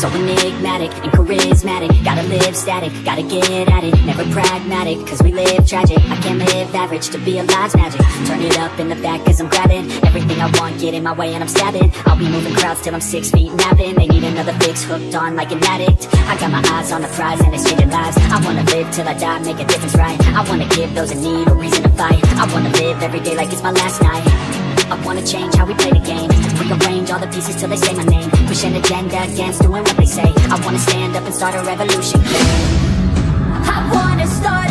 So enigmatic and charismatic, gotta live static, gotta get at it, never pragmatic, cause we live tragic. I can't live average, to be alive's magic. Turn it up in the back cause I'm grabbing everything I want, get in my way and I'm stabbing. I'll be moving crowds till I'm 6 feet napping. They need another fix, hooked on like an addict. I got my eyes on the prize and it's changing lives. I wanna live till I die, make a difference right. I wanna give those in need a reason to fight. I wanna live every day like it's my last night. I wanna change how we play the game, rearrange all the pieces till they say my name. Push an agenda against doing what they say. I wanna stand up and start a revolution. I wanna start